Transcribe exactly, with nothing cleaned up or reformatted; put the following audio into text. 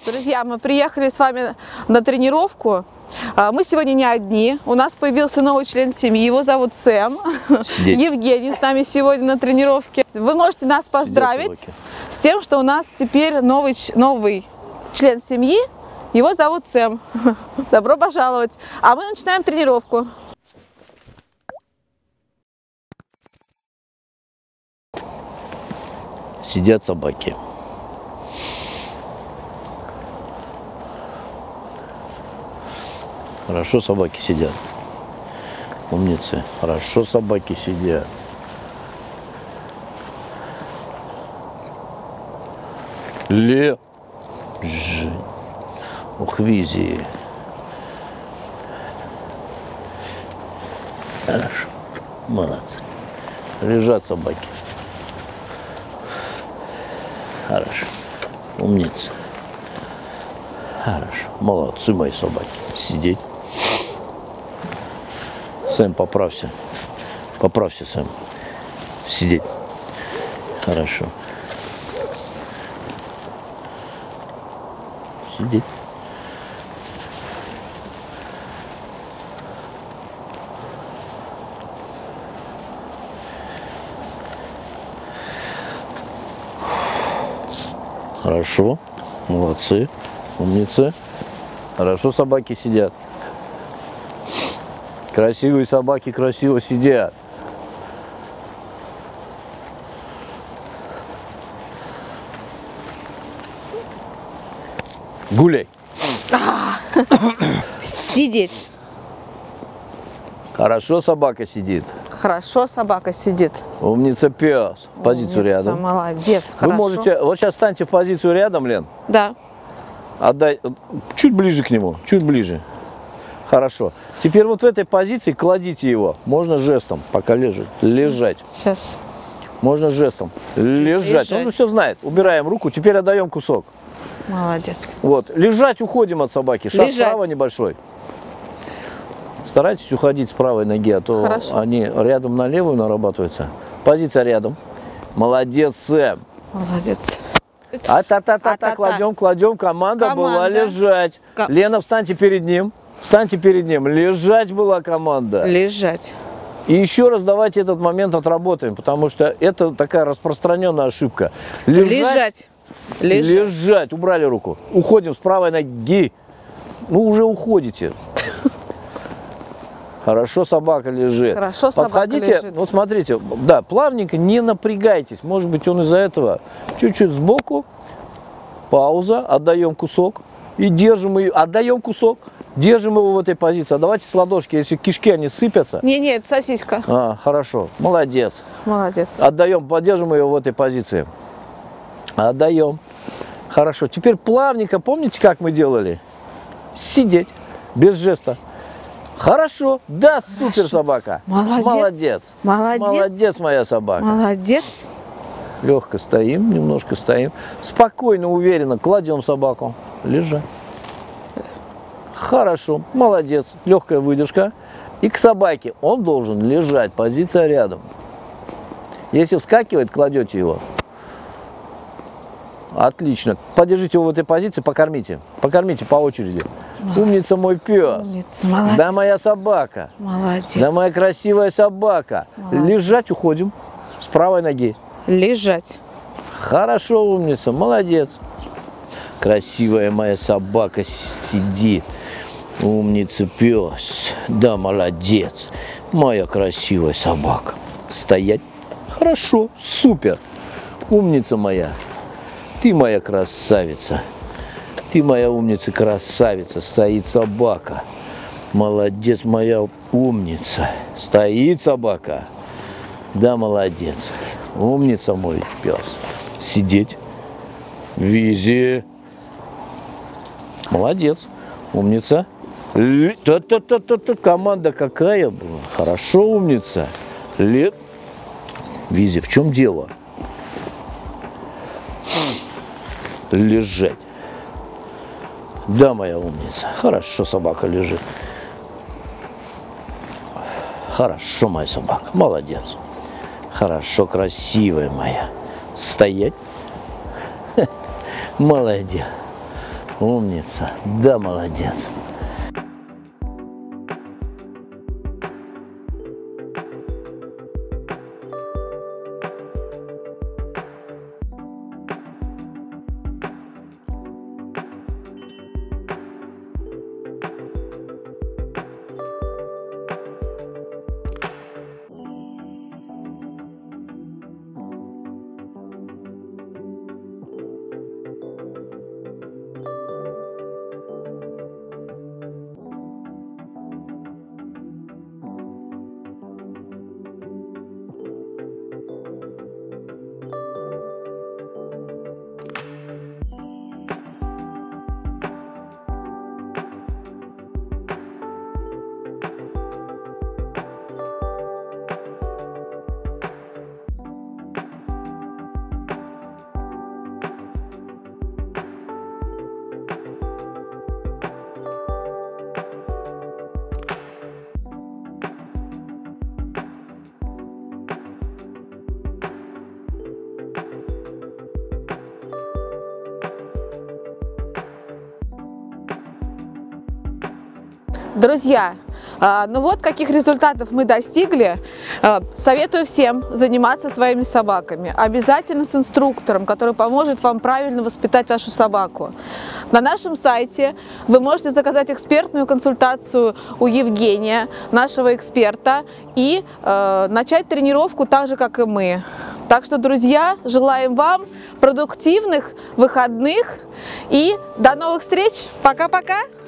Друзья, мы приехали с вами на тренировку. Мы сегодня не одни. У нас появился новый член семьи. Его зовут Сэм. Сидеть. Евгений с нами сегодня на тренировке. Вы можете нас поздравить с тем, что у нас теперь новый, новый член семьи. Его зовут Сэм. Добро пожаловать. А мы начинаем тренировку. Сидят собаки. Хорошо собаки сидят. Умницы. Хорошо собаки сидят. Ле. Ж. Ух, визи. Хорошо. Молодцы. Лежат собаки. Хорошо. Умница. Хорошо. Молодцы мои собаки. Сидеть. Сэм, поправься. Поправься, Сэм. Сидеть. Хорошо. Сидеть. Хорошо. Молодцы. Умницы. Хорошо собаки сидят. Красивые собаки красиво сидят. Гуляй. Сидеть. Хорошо собака сидит. Хорошо собака сидит. Умница, пес. Позицию Умница, рядом. Молодец. Вы Хорошо. можете, вот сейчас станьте в позицию рядом, Лен. Да. Отдай, чуть ближе к нему, чуть ближе. Хорошо. Теперь вот в этой позиции кладите его. Можно жестом, пока лежит. Лежать. Сейчас. Можно жестом. Лежать. Лежать. Он же все знает. Убираем руку, теперь отдаем кусок. Молодец. Вот. Лежать, уходим от собаки. Шаг Лежать. вправо небольшой. Старайтесь уходить с правой ноги, а то Хорошо. они рядом на левую нарабатываются. Позиция рядом. Молодец, Сэм. Молодец. А-та-та-та-та, кладем, кладем. Команда, Команда. была лежать. Ко- Лена, встаньте перед ним. Встаньте перед ним. Лежать была команда. Лежать. И еще раз давайте этот момент отработаем, потому что это такая распространенная ошибка. Лежать. Лежать. Лежать. Убрали руку. Уходим с правой ноги. Ну, уже уходите. Хорошо собака лежит. Хорошо собака Подходите, лежит. вот смотрите, да, плавненько, не напрягайтесь. Может быть, он из-за этого чуть-чуть сбоку. Пауза, отдаем кусок и держим ее. Отдаем кусок, держим его в этой позиции. А давайте с ладошки, если кишки они сыпятся. Не-не, это сосиска. А, хорошо, молодец. Молодец. Отдаем, поддержим ее в этой позиции. Отдаем. Хорошо. Теперь плавненько, помните, как мы делали? Сидеть, без жеста. Хорошо. Да, Хорошо. супер собака. Молодец. Молодец. Молодец. Молодец, моя собака. Молодец. Легко стоим, немножко стоим. Спокойно, уверенно кладем собаку. Лежа. Хорошо. Молодец. Легкая выдержка. И к собаке он должен лежать. Позиция рядом. Если вскакивает, кладете его. Отлично. Подержите его в этой позиции, покормите. Покормите по очереди. Молодец. Умница мой пес. Умница, молодец. Да, моя собака. Молодец. Да, моя красивая собака. Молодец. Лежать уходим с правой ноги. Лежать. Хорошо, умница, молодец. Красивая моя собака сидит. Умница, пес. Да, молодец. Моя красивая собака. Стоять. Хорошо, супер. Умница моя. Ты моя красавица. Ты моя умница, красавица. Стоит собака. Молодец, моя умница. Стоит собака. Да, молодец. Умница мой пес. Сидеть. Визи. Молодец. Умница. Та-та-та-та-та. Команда какая была. Хорошо, умница. Ле... Визи, в чем дело? Лежать. Да, моя умница. Хорошо, собака лежит. Хорошо, моя собака. Молодец. Хорошо, красивая моя. Стоять. Молодец. Умница. Да, молодец. Друзья, ну вот каких результатов мы достигли. Советую всем заниматься своими собаками. Обязательно с инструктором, который поможет вам правильно воспитать вашу собаку. На нашем сайте вы можете заказать экспертную консультацию у Евгения, нашего эксперта, и э, начать тренировку так же, как и мы. Так что, друзья, желаем вам продуктивных выходных и до новых встреч. Пока-пока!